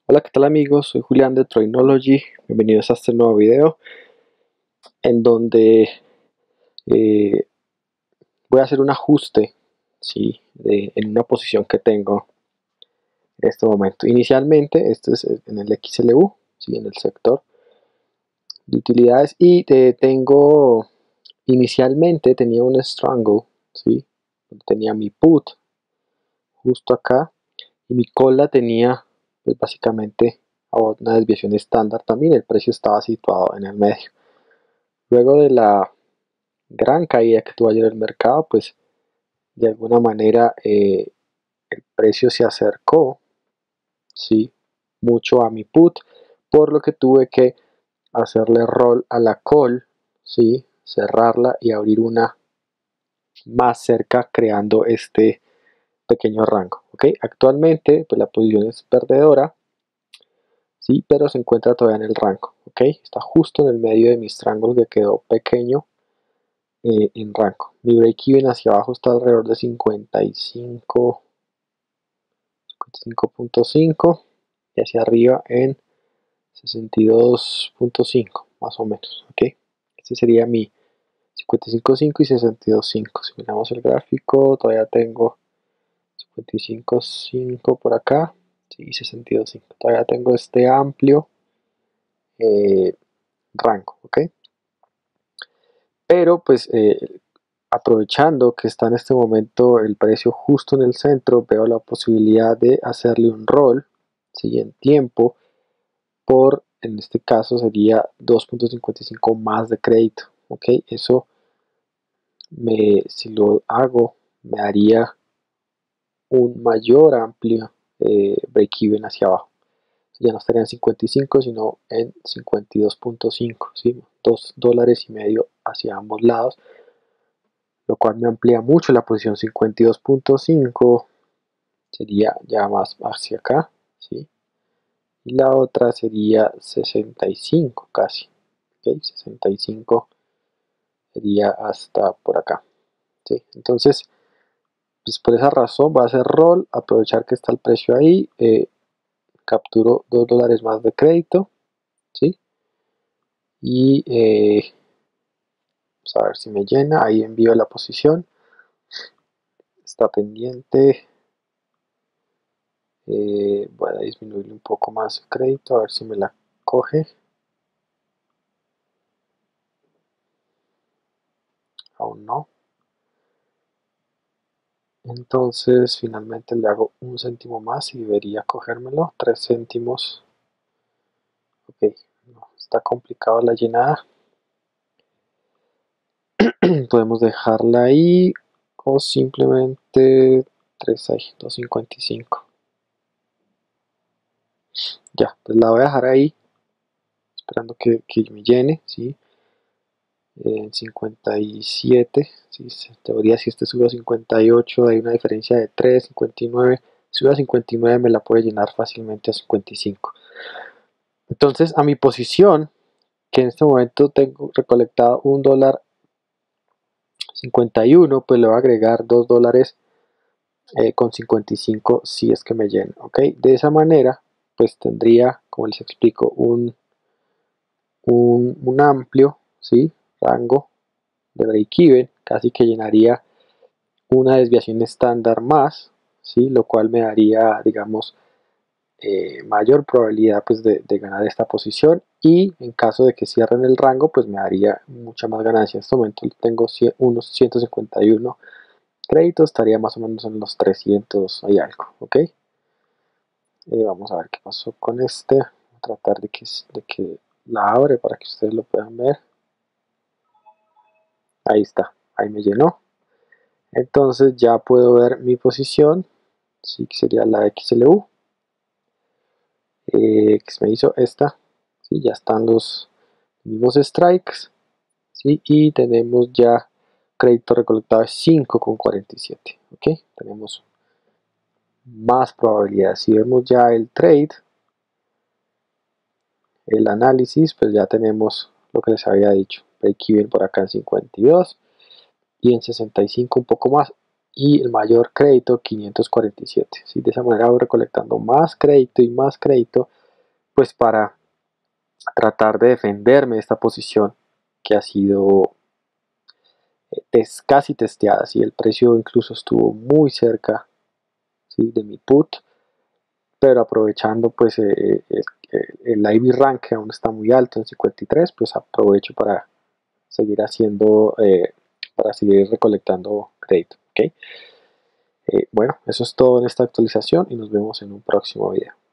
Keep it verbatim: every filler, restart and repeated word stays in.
Hola, ¿qué tal amigos? Soy Julián de Trainology. Bienvenidos a este nuevo video en donde eh, voy a hacer un ajuste, ¿sí? de, en una posición que tengo en este momento. Inicialmente, esto es en el X L U, ¿sí? En el sector de utilidades, y eh, tengo, inicialmente tenía un strangle, ¿sí? Tenía mi put justo acá y mi cola tenía pues básicamente una desviación estándar también. El precio estaba situado en el medio. Luego de la gran caída que tuvo ayer el mercado, pues de alguna manera eh, el precio se acercó, sí, mucho a mi put, por lo que tuve que hacerle roll a la call, sí, cerrarla y abrir una más cerca, creando este pequeño rango. ¿Ok? Actualmente pues la posición es perdedora, sí, pero se encuentra todavía en el rango. ¿Ok? Está justo en el medio de mi triángulo que quedó pequeño eh, en rango. Mi break even hacia abajo está alrededor de cincuenta y cinco punto cinco y hacia arriba en sesenta y dos punto cinco más o menos. ¿Ok? Este sería mi cincuenta y cinco punto cinco y sesenta y dos punto cinco. Si miramos el gráfico, todavía tengo cincuenta y cinco punto cinco por acá, sí, y sesenta y dos punto cinco. Todavía tengo este amplio eh, rango. ¿Ok? Pero pues eh, aprovechando que está en este momento el precio justo en el centro, veo la posibilidad de hacerle un roll, ¿sí? En tiempo por, en este caso sería dos punto cincuenta y cinco más de crédito. ¿Ok? Eso me, si lo hago, me daría un mayor amplio eh, break even hacia abajo. Ya no estaría en cincuenta y cinco, sino en cincuenta y dos punto cinco, ¿sí? dos dólares y medio hacia ambos lados, lo cual me amplía mucho la posición. Cincuenta y dos punto cinco sería ya más hacia acá, ¿sí? Y la otra sería sesenta y cinco casi, ¿ok? sesenta y cinco sería hasta por acá, ¿sí? Entonces, pues por esa razón va a hacer roll, aprovechar que está el precio ahí, eh, capturo dos dólares más de crédito, ¿sí? Y eh, vamos a ver si me llena, ahí envío la posición, está pendiente. Eh, voy a disminuirle un poco más el crédito, a ver si me la coge. Aún no. Entonces finalmente le hago un céntimo más y debería cogérmelo. Tres céntimos. Ok, no, está complicado la llenada. Podemos dejarla ahí o simplemente tres ahí, dos cincuenta y cinco. Ya, pues la voy a dejar ahí, esperando que, que me llene, ¿sí? En cincuenta y siete, ¿sí? En teoría si este sube a cincuenta y ocho hay una diferencia de tres, cincuenta y nueve, si sube a cincuenta y nueve me la puede llenar fácilmente a cincuenta y cinco. Entonces a mi posición, que en este momento tengo recolectado un dólar cincuenta y uno, pues le voy a agregar dos dólares eh, con cincuenta y cinco si es que me llena. ¿Ok? De esa manera pues tendría, como les explico, un, un, un amplio, ¿sí? Rango de break even, casi que llenaría una desviación estándar más, ¿sí? Lo cual me daría, digamos, eh, mayor probabilidad pues, de, de ganar esta posición, y en caso de que cierren el rango pues me daría mucha más ganancia. En este momento tengo unos ciento cincuenta y uno créditos, estaría más o menos en los trescientos y algo. ¿Ok? Eh, vamos a ver qué pasó con este. Voy a tratar de que, de que la abre para que ustedes lo puedan ver. Ahí está, ahí me llenó. Entonces ya puedo ver mi posición, sí, que sería la X L U, eh, que se me hizo esta, ¿sí? Ya están los mismos strikes, ¿sí? Y tenemos ya crédito recolectado de cinco con cuarenta y siete. ¿Ok? Tenemos más probabilidad. Si vemos ya el trade, el análisis, pues ya tenemos lo que les había dicho, break even por acá en cincuenta y dos y en sesenta y cinco un poco más, y el mayor crédito quinientos cuarenta y siete. ¿Sí? De esa manera voy recolectando más crédito y más crédito pues para tratar de defenderme de esta posición que ha sido eh, tes- casi testeada, ¿sí? El precio incluso estuvo muy cerca, ¿sí?, de mi put, pero aprovechando pues eh, el, el I V rank que aún está muy alto en cincuenta y tres, pues aprovecho para seguir haciendo, eh, para seguir recolectando crédito, ¿ok? Eh, bueno, eso es todo en esta actualización y nos vemos en un próximo video.